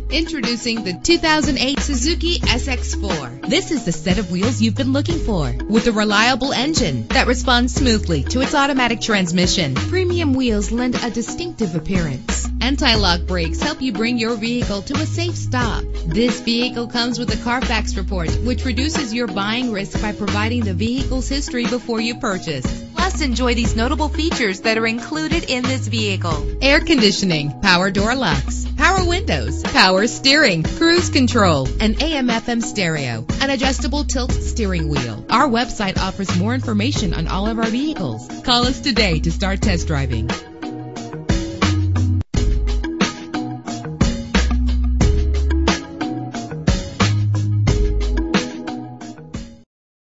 Introducing the 2008 Suzuki SX4. This is the set of wheels you've been looking for, with a reliable engine that responds smoothly to its automatic transmission. Premium wheels lend a distinctive appearance. Anti-lock brakes help you bring your vehicle to a safe stop. This vehicle comes with a Carfax report, which reduces your buying risk by providing the vehicle's history before you purchase. Plus, enjoy these notable features that are included in this vehicle: air conditioning, power door locks, power windows, power steering, cruise control, an AM/FM stereo, an adjustable tilt steering wheel. Our website offers more information on all of our vehicles. Call us today to start test driving.